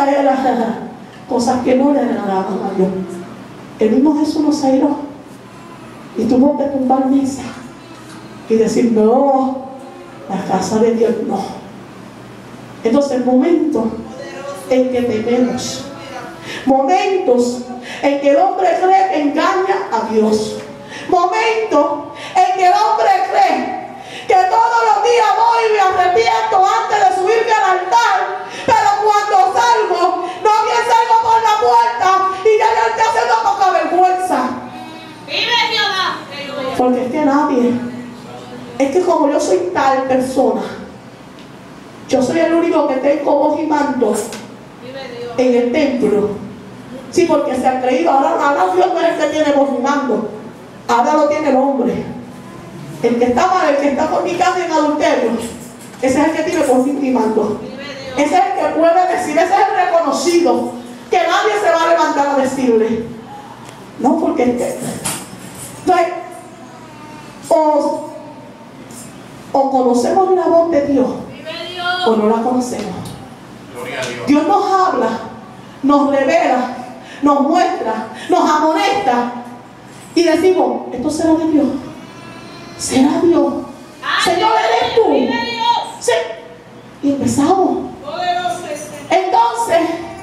a él cosas que no le agradaban a Dios. El mismo Jesús nos airó y tuvo que tumbar misa y decir: no, la casa de Dios no. Entonces, momentos en que tememos, momentos en que el hombre cree que engaña a Dios, momentos en que el hombre cree que todos los días voy y me arrepiento antes de subirme al altar, pero cuando salgo, no bien salgo por la puerta y ya yo estoy haciendo poca vergüenza. Vive Jehová. Porque es que nadie, es que como yo soy tal persona, yo soy el único que tengo voz y manto en el templo. Sí, porque se han creído, ahora Dios no es el que tiene voz y mando, ahora lo tiene el hombre. El que está mal, el que está fornicando en adulterio, ese es el que tiene voz y mando. Ese es el que puede decir, ese es el reconocido, que nadie se va a levantar a decirle. No, porque es que, entonces, o conocemos la voz de Dios o no la conocemos. Dios nos habla, nos revela, nos muestra, nos amonesta y decimos: esto será de Dios. ¿Será Dios? Señor, ¿eres tú? Sí. Y empezamos. Entonces,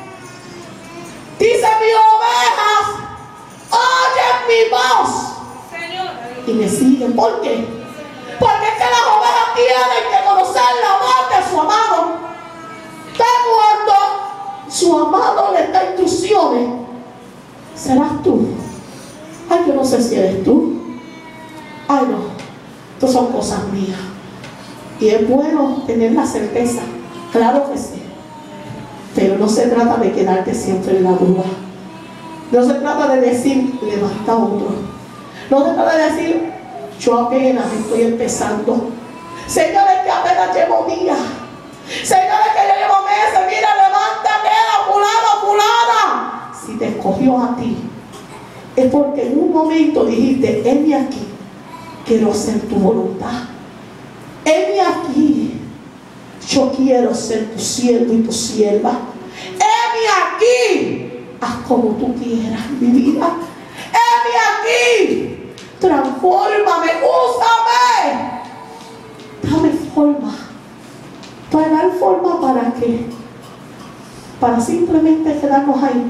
dice: mis ovejas oyen mi voz y me siguen. ¿Por qué? Porque es que las ovejas tienen que conocer la voz de su amado. Que cuando su amado les da instrucciones, serás tú. Ay, yo no sé si eres tú. Ay, no, estas son cosas mías. Y es bueno tener la certeza, claro que sí. Pero no se trata de quedarte siempre en la duda. No se trata de decir: le basta otro. No se trata de decir: yo apenas estoy empezando. Señores, que apenas llevo días. Señores, que yo llevo meses. Mira, levántate, fulano, fulana. Si te escogió a ti, es porque en un momento dijiste: heme aquí, quiero hacer tu voluntad. Heme aquí, yo quiero ser tu siervo y tu sierva. Heme aquí, haz como tú quieras mi vida. Heme aquí, transfórmame, úsame, dame forma. ¿Para dar forma para qué? Para simplemente quedarnos ahí.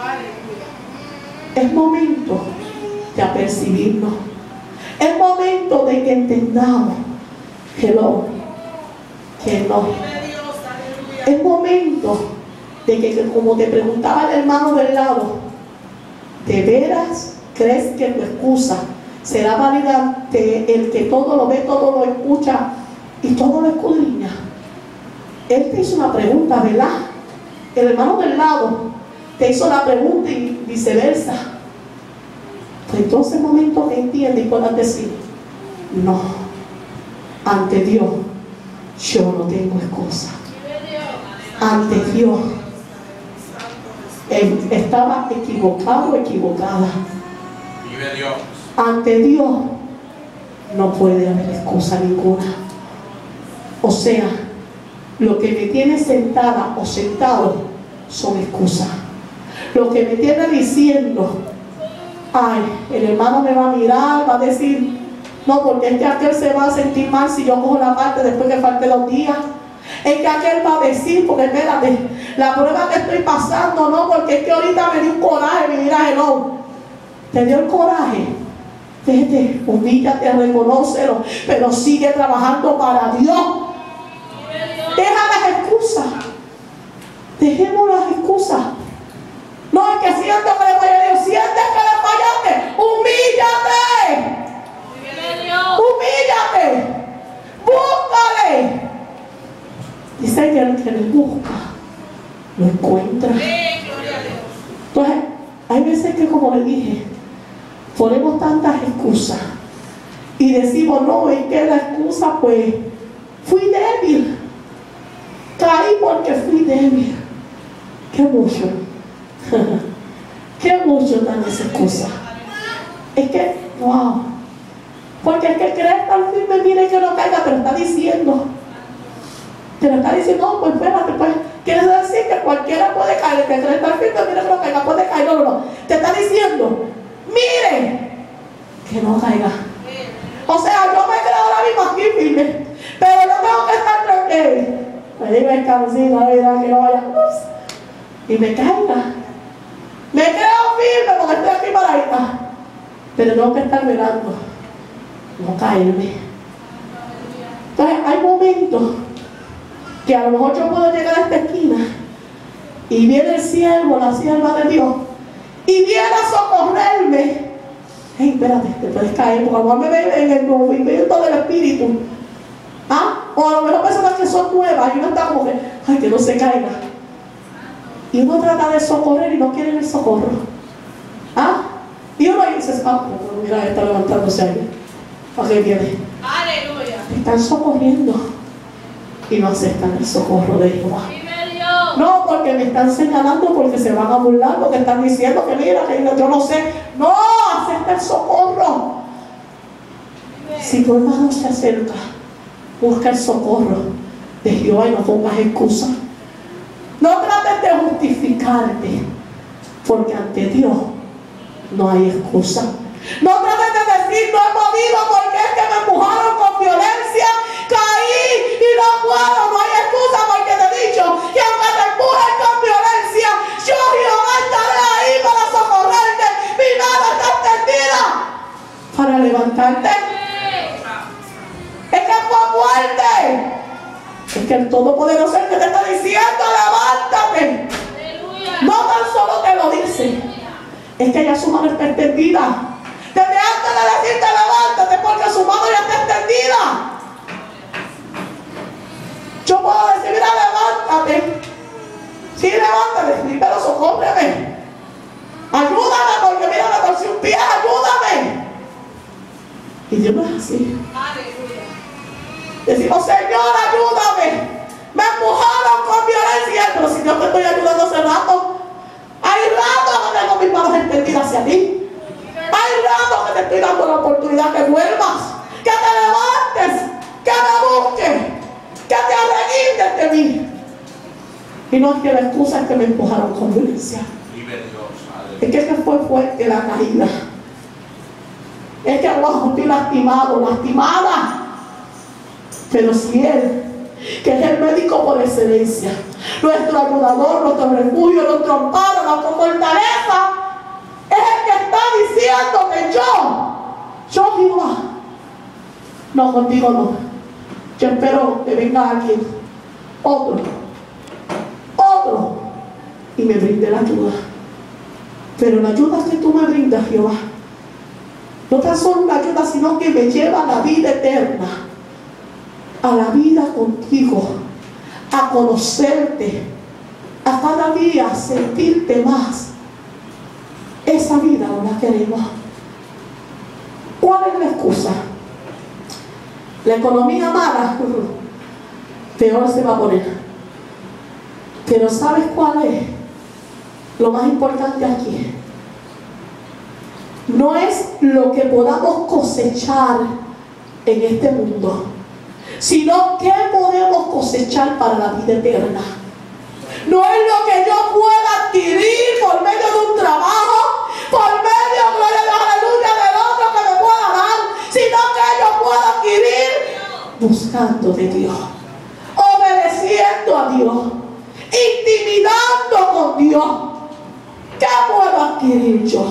Es momento de apercibirnos. Es momento de que entendamos que no. Es momento de que, como te preguntaba el hermano del lado, ¿de veras crees que tu excusa será válida ante el que todo lo ve, todo lo escucha y todo lo escudriña? Él te hizo una pregunta, ¿verdad? El hermano del lado te hizo la pregunta y viceversa. Pues entonces es momento que entiendas y puedas decir: no, ante Dios yo no tengo excusa. Ante Dios estaba equivocado o equivocada. Ante Dios no puede haber excusa ninguna. O sea, lo que me tiene sentada o sentado son excusas. Lo que me tiene diciendo: ay, el hermano me va a mirar, va a decir: no, porque es que aquel se va a sentir mal si yo cojo la parte después que falte los días. Es que aquel va a decir: porque espérate, la prueba que estoy pasando, no, porque es que ahorita me dio un coraje, mira, hello. Te dio el coraje. Vete, humíllate, reconócelo, pero sigue trabajando para Dios. Deja las excusas. Dejemos las excusas. No, es que siento que le fallé a Dios. Sientes que le fallaste. Humíllate. Humíllate. Búscale. Dice que el que le busca lo encuentra. Entonces, hay veces que, como le dije, ponemos tantas excusas y decimos: no, es que la excusa, pues, fui débil. Caí porque fui débil. Qué mucho. Qué mucho dan esa excusa. Es que, wow. Porque el que cree tan firme, mire que no caiga, te lo está diciendo. Te lo está diciendo: no, pues espérate, pues. Quiere decir que cualquiera puede caer. caer, el que cree estar firme, mire que no caiga, puede caer, no. Te está diciendo, mire, que no caiga. O sea, yo me quedo ahora mismo aquí firme, pero yo tengo que estar tranquilo. Me digo el cabecito, la verdad, que no vaya, y me caiga. Me quedo firme porque estoy aquí paradita, pero tengo que estar mirando, no caerme. Entonces hay momentos que a lo mejor yo puedo llegar a esta esquina y viene el siervo, la sierva de Dios, y viene a socorrerme. Hey, espérate, te puedes caer, porque a lo mejor me ven en el movimiento del espíritu. O a lo mejor personas que son nuevas y uno está como que, ay, que no se caiga. Y uno trata de socorrer y no quiere el socorro. Y uno dice, mira, está levantándose ahí. ¿Para qué viene? Aleluya. Están socorriendo y no aceptan el socorro de Jehová. No, porque me están señalando, porque se van a burlar, porque están diciendo que mira, que yo no sé. No, acepta el socorro. Si tu hermano se acerca, busca el socorro de Jehová y no pongas excusa. No trates de justificarte, porque ante Dios no hay excusa. No trates de decir, no he podido porque es que me empujaron con violencia, caí y no puedo. No hay excusa, porque te he dicho que aunque te empujen con violencia, yo Jehová estaré ahí para socorrerte. Mi mano está extendida para levantarte. Es que fue fuerte. Es que el Todopoderoso es el que te está diciendo, levántate. No tan solo te lo dice, es que ya su mano está extendida. Desde antes de decirte levántate, porque su mano ya está extendida. Yo puedo decir, mira, levántate. Sí, levántate, sí, pero socórreme. Ayúdame, porque mira, me torcí un pie, ayúdame. Y Dios no es así. Decimos, Señor, ayúdame. Me empujaron con violencia, pero si yo te estoy ayudando hace rato. Hay rato que tengo mis manos extendidas hacia ti. Hay rato que te estoy dando la oportunidad que vuelvas, que te levantes, que me busques, que te arreguindes de mí. Y no es que la excusa es que me empujaron con violencia. Es que fue fuerte la caída. Es que abajo estoy lastimado, lastimada. Pero si Él, que es el médico por excelencia, nuestro ayudador, nuestro refugio, nuestro amparo, nuestra fortaleza, es el que está diciendo que yo Jehová, no, contigo no. Yo espero que venga alguien, otro, y me brinde la ayuda. Pero la ayuda que tú me brindas, Jehová, no tan solo una ayuda, sino que me lleva a la vida eterna, a la vida contigo, a conocerte, a cada día sentirte más. Esa vida no la queremos. ¿Cuál es la excusa? La economía mala, peor se va a poner. Pero ¿sabes cuál es? Lo más importante aquí no es lo que podamos cosechar en este mundo, sino qué podemos cosechar para la vida eterna. No es lo que yo pueda adquirir por medio de un trabajo, por medio, gloria a Dios, aleluya, del otro que me pueda dar, sino que yo puedo adquirir buscando de Dios, obedeciendo a Dios, intimidando con Dios. ¿Qué puedo adquirir yo?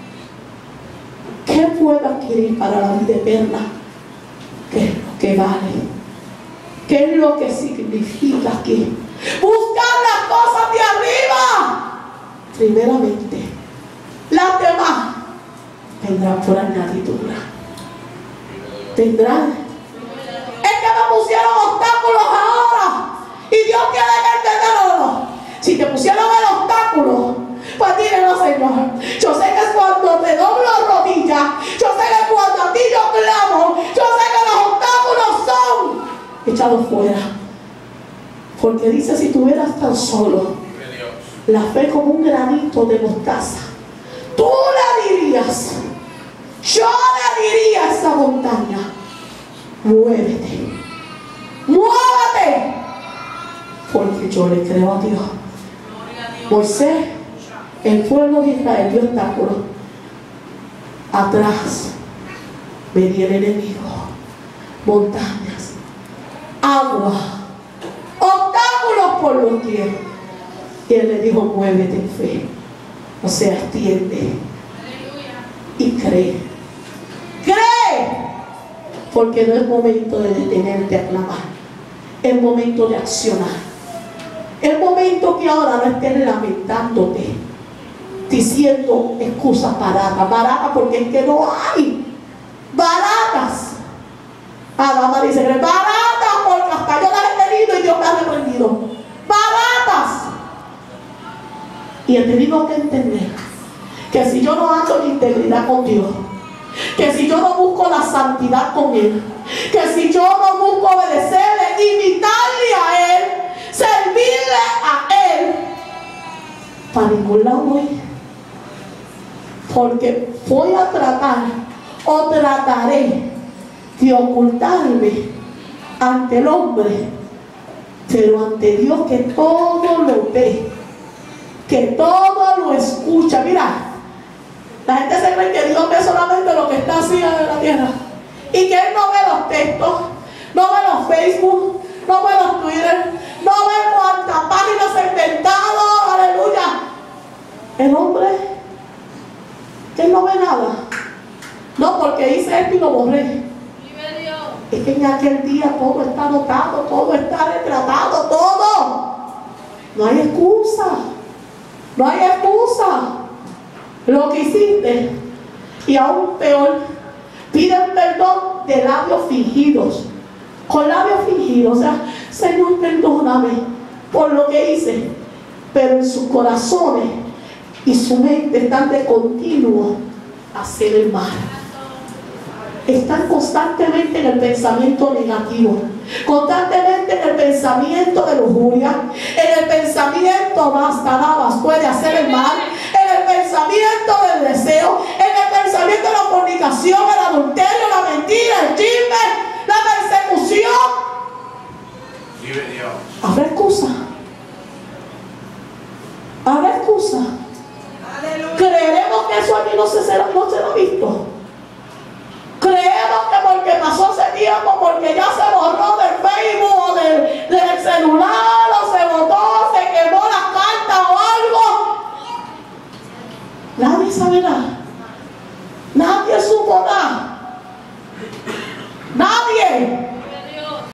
¿Qué puedo adquirir para la vida eterna? ¿Qué es lo que vale? ¿Qué es lo que significa aquí? Buscar las cosas de arriba primeramente. Las demás vendrán por añadidura. Vendrán. Es que me pusieron obstáculos ahora y Dios quiere que entenderlo. Si te pusieron el obstáculo, pues dile, no, Señor, yo sé que cuando te doblo rodillas, yo sé que cuando a ti yo clamo, yo sé que los obstáculos son echados fuera. Porque dice, si tuvieras tan solo la fe como un granito de mostaza, tú le dirías, yo le diría a esa montaña, muévete, muévete, porque yo le creo a Dios. Moisés, el pueblo de Israel dio obstáculos. Atrás venía el enemigo, montañas, agua, obstáculos por los pies. Y él le dijo: muévete en fe, o sea, extiende y cree. Cree, porque no es momento de detenerte a clamar, es momento de accionar. Es momento que ahora no estés lamentándote, diciendo excusas baratas, porque es que no hay baratas. La mamá dice: baratas, porque hasta yo las he tenido y Dios me ha reprendido. Baratas. Y he tenido que entender que si yo no ando en integridad con Dios, que si yo no busco la santidad con Él, que si yo no busco obedecerle, imitarle a Él, servirle a Él, para ningún lado voy. Porque voy a tratar o trataré de ocultarme ante el hombre, pero ante Dios, que todo lo ve, que todo lo escucha. Mira, la gente se cree que Dios ve solamente lo que está así en la tierra, y que Él no ve los textos, no ve los Facebook, no ve los Twitter, no ve cuántas páginas se inventado. Aleluya. El hombre, que Él no ve nada. No, porque hice esto y lo borré. Es que en aquel día todo está anotado, todo está retratado, todo. No hay excusa. No hay excusa. Lo que hiciste, y aún peor, piden perdón de labios fingidos. Con labios fingidos. O sea, Señor, perdóname por lo que hice. Pero en sus corazones y su mente están de continuo a hacer el mal. Están constantemente en el pensamiento negativo, constantemente en el pensamiento de lujuria, en el pensamiento más puede hacer el mal, en el pensamiento del deseo, en el pensamiento de la fornicación, el adulterio, la mentira, el chisme, la persecución. ¿Habrá excusa? ¿Habrá excusa? ¿Creeremos que eso aquí no se ha visto? Creemos que porque pasó ese tiempo, porque ya